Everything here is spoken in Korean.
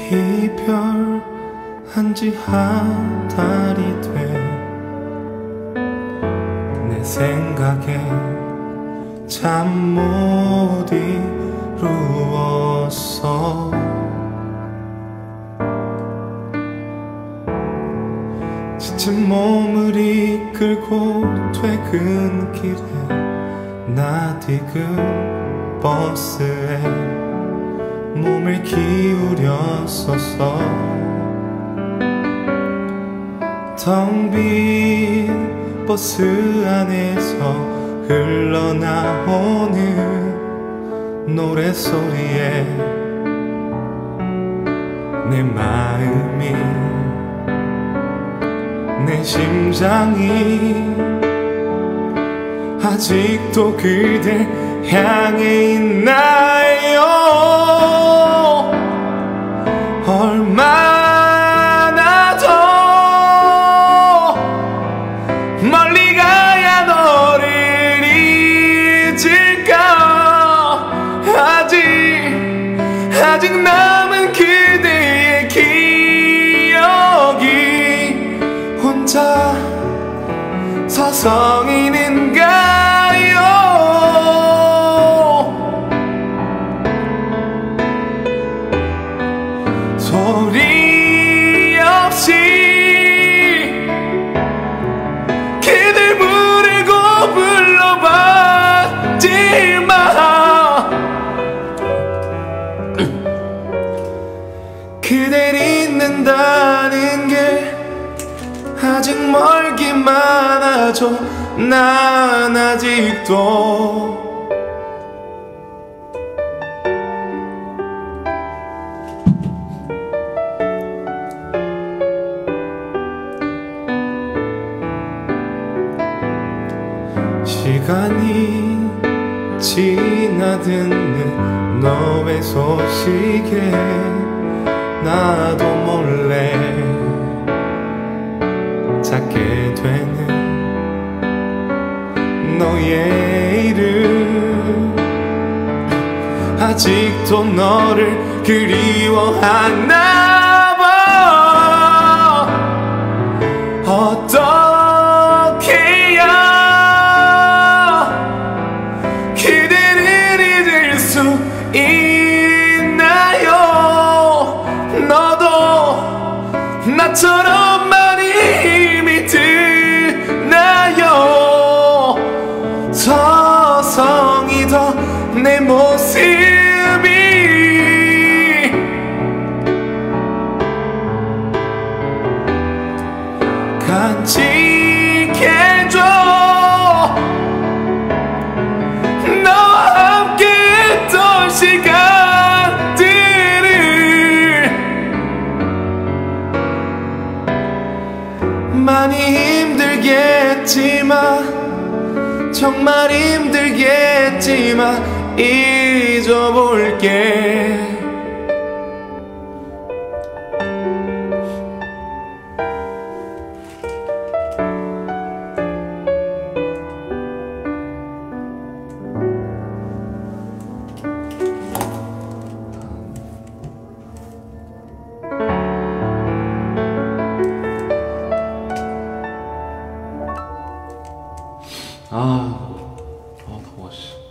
이별한 지 한 달이 돼 내 생각에 잠 못 이루었어. 지친 몸을 이끌고 퇴근길에 낯익은 버스에 몸을 기울였었어. 텅 빈 버스 안에서 흘러나오는 노랫소리에 내 마음이 내 심장이 아직도 그댈 향해 있나요? 얼마나 더 멀리 가야 너를 잊을까? 아직 남은 그대의 기억이 혼자 서성이는가요? 소리 없이 그댈 부르고 불러봤지만 그댈 잊는다는 게 아직 멀기만 하죠. 난 아직도 시간이 지나듣는 너의 소식에 나도 몰래 찾게 되는 너의 이름. 아직도 너를 그리워하나 봐. 어떻게 해야 그대를 잊을 수 있나요? 너도 나처럼 많이 힘이 드나요? 서성이던 내 모습이 간직해줘. 너와 함께 했던 시간들을 많이 힘들겠지만 정말 힘들겠지만 잊어볼게. 더워 씨.